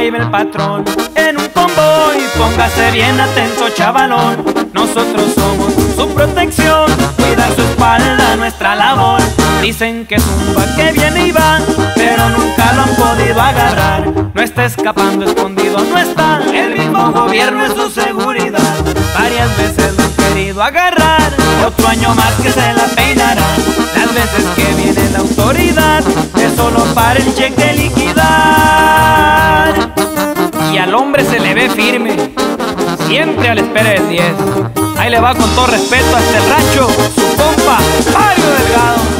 ahí va el patrón en un convoy. Póngase bien atento, chavalón. Nosotros somos su protección, cuidar su espalda, nuestra labor. Dicen que zumba, que viene y va, pero nunca lo han podido agarrar. No está escapando, escondido no está, el mismo gobierno es su seguridad. Varias veces lo han querido agarrar, otro año más que se la peinará. Las veces que viene la autoridad es solo para el cheque liquidar. Y al hombre se le ve firme, siempre a la espera del 10. Ahí le va con todo respeto hasta el rancho, su compa Mario Delgado.